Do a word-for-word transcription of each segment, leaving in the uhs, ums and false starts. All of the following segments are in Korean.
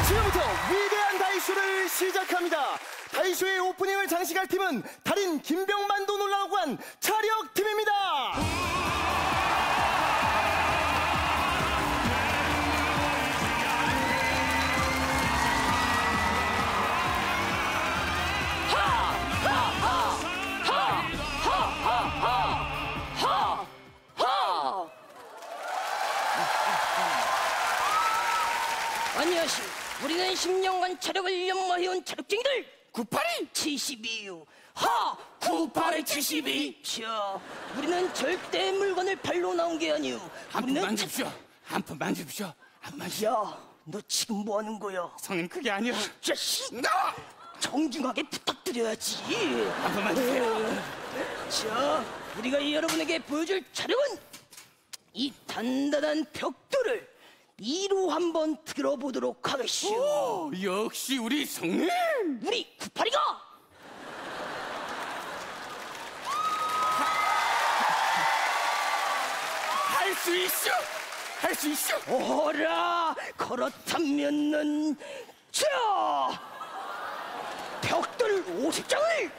지금부터 위대한 다이쇼를 시작합니다. 다이쇼의 오프닝을 장식할 팀은 달인 김병만도 놀라고 한 차력팀입니다. 안녕하시오. 우리는 십 년간 차력을 연마해온 차력쟁이들 구팔이 칠십이 유 하! 구팔이 칠십이. 자, 우리는 절대 물건을 발로 나온 게 아니오. 한 푼 만집시오. 한 푼 만집시오. 한 만집시오. 야, 너 지금 뭐 하는 거야? 성님 그게 아니라. 자식! 나! 정중하게 부탁드려야지. 한 푼 만집시오. 자, 우리가 여러분에게 보여줄 차력은 이 단단한 벽돌을 이로 한번 들어보도록 하겠시오. 오, 역시 우리 성님. 우리 구팔이가 할 수 있어. 할 수 있어. 오라. 그렇다면은 자, 벽돌 오십 장을.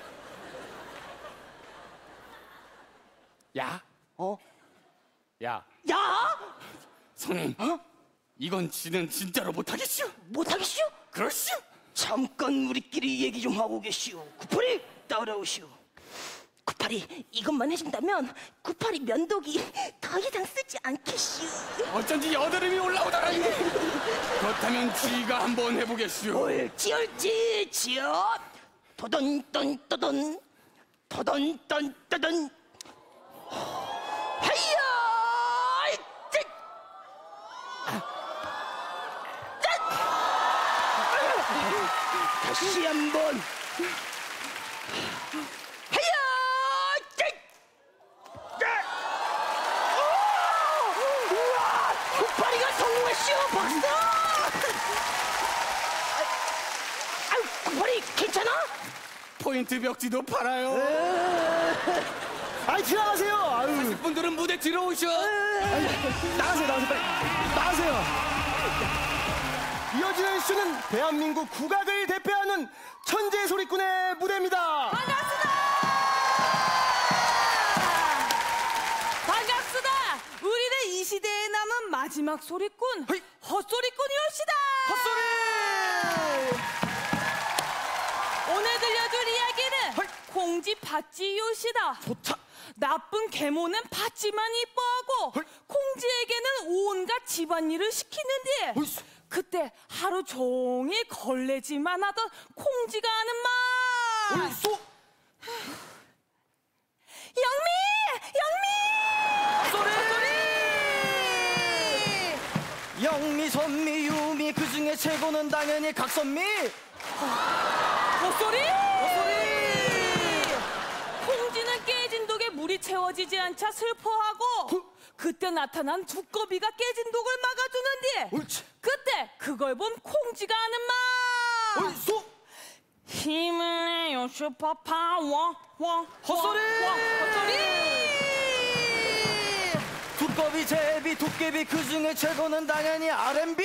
야, 어? 야, 야? 성님. 어? 이건 지는 진짜로 못하겠슈. 못하겠시오? 그렇슈. 잠깐 우리끼리 얘기 좀 하고 계시오. 구팔이 따라오시오. 구팔이 이것만 해준다면 구팔이 면도기 더 이상 쓰지 않겠시오. 어쩐지 여드름이 올라오더라니. 그렇다면 지가 한번 해보겠슈. 옳지 옳지 지어. 도돈돈도돈 도돈돈도돈. 하이야. 다시 한번. 하야! 우와! 구팔이가 성공했슈! 박수! 아유, 구팔이 괜찮아? 포인트 벽지도 팔아요. 아이, 지나가세요. 아유, 분들은 무대 들어오셔. 아이, 나가세요, 나가세요, 빨리. 나가세요. 이어지는 쇼는 대한민국 국악을 대표하는 천재 소리꾼의 무대입니다. 반갑습니다. 반갑습니다. 우리는 이 시대에 남은 마지막 소리꾼 허이. 헛소리꾼이옵시다. 헛소리! 오늘 들려줄 이야기는 허이. 콩쥐 팥쥐이옵시다. 좋다. 나쁜 계모는 팥쥐만 이뻐하고 허이. 콩쥐에게는 온갖 집안일을 시키는데 어이씨. 그때 하루 종일 걸레질만 하던 콩쥐가 하는 말. 어이, 쏘! 영미! 영미! 영미, 선미, 유미, 그 중에 최고는 당연히 각선미. 헛소리! 헛소리! 콩쥐는 깨진 독에 물이 채워지지 않자 슬퍼하고 그때 나타난 두꺼비가 깨진 독을 막아주는데 옳지. 그때 그걸 본 콩쥐가 하는 말. 어이, 쏘! 힘을 내요 슈퍼파워. 워, 헛소리! 워, 헛소리! 두꺼비, 제비, 도깨비, 그 중에 최고는 당연히 알앤비.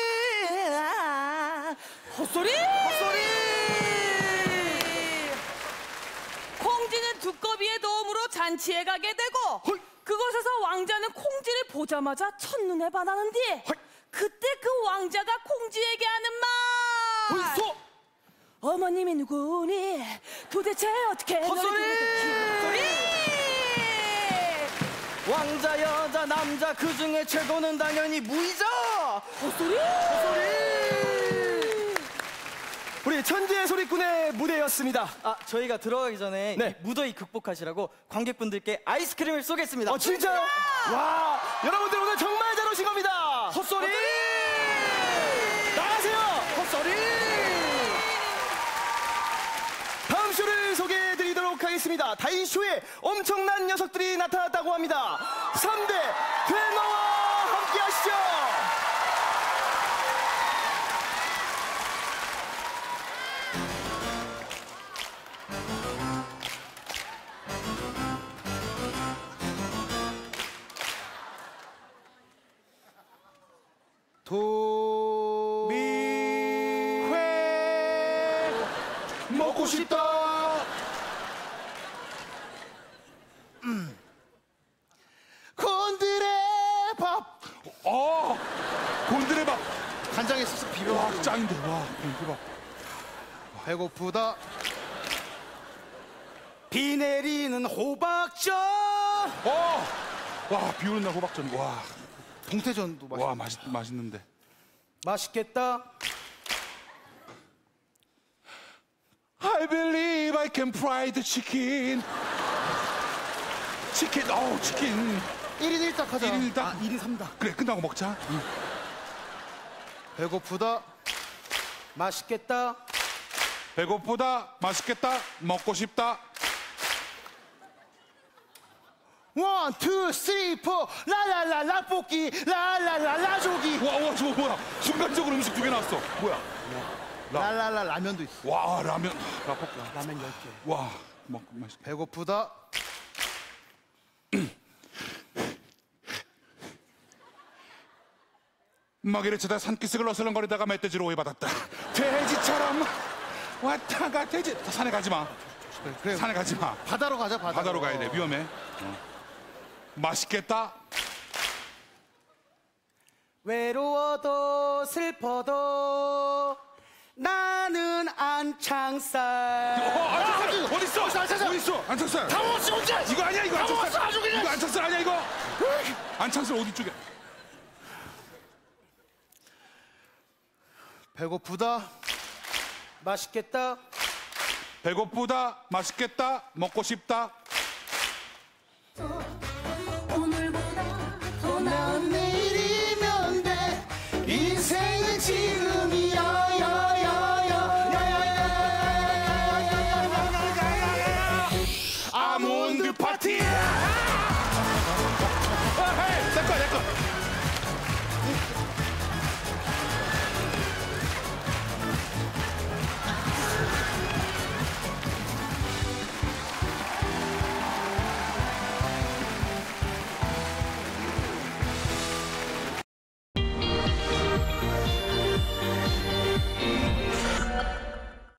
헛소리! 헛소리! 콩쥐는 두꺼비의 도움으로 잔치에 가게 되고 헐. 그곳에서 왕자는 콩쥐를 보자마자 첫눈에 반하는데 헐. 그때 그 왕자가 콩쥐에게 하는 말. 어이, 쏘! 어머님이 누구니? 도대체 어떻게 헛소리! 헛소리! 왕자, 여자, 남자, 그 중에 최고는 당연히 무이자. 헛소리! 헛소리! 우리 천재 소리꾼의 무대였습니다. 아, 저희가 들어가기 전에 네. 이 무더위 극복하시라고 관객분들께 아이스크림을 쏘겠습니다. 어, 진짜요? 와, 여러분들 오늘 정말 잘 오신 겁니다. 헛소리! 나가세요! 헛소리! 다음 쇼를 소개해드리도록 하겠습니다. 다이쇼에 엄청난 녀석들이 나타났다고 합니다. 삼 대 괴너와 함께 하시죠! 도, 미, 먹고 싶다. 곤드레 밥. 어, 곤드레 밥. 간장에 쓱쓱 비벼. 와, 짱인데. 와, 곤드레 밥. 배고프다. 비 내리는 호박전. 어, 와, 비 오는 날 호박전. 와, 동태전도 맛있. 와, 맛있, 맛있는데. 맛있겠다. I believe I can fry the chicken. 치킨, 어우, 치킨. 일 인 일 닭 하자. 일 인 일 닭. 아, 일 인 삼 닭. 그래, 끝나고 먹자. 배고프다. 맛있겠다. 배고프다, 맛있겠다, 먹고 싶다. 원, 투, 쓰리, 포. 라라라 라볶이. 라라라 라조기. 와, 와, 저거 뭐야? 순간적으로 음식 두 개 나왔어. 뭐야? 라라라 라면도 있어. 와, 라면. 라볶이. 라면 열 개. 와, 먹고 맛있. 배고프다. 먹이를 쳐다 산기슭을 어슬렁거리다가 멧돼지로 오해받았다. 돼지처럼 왔다가 돼지. 산에 가지 마. 그래, 그래. 산에 가지 마. 바다로 가자, 바다로. 바다로 가야 돼. 위험해. 어. 맛있겠다. 외로워도 슬퍼도 나는 안창살. 어, 안창살 어디 있어? 안창살! 어디 있어? 안창살. 다 먹었어, 혼자! 이거 아니야, 이거 다 안창살. 먹었어, 아주 그냥! 이거 안창살 아니야, 이거. 안창살 어디 쪽에? 배고프다. 맛있겠다. 배고프다, 맛있겠다, 먹고 싶다. 오늘보다 더 난 내일이면 돼. 인생은 지금이야. 아몬드 파티.